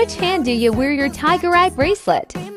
which hand do you wear your tiger eye bracelet?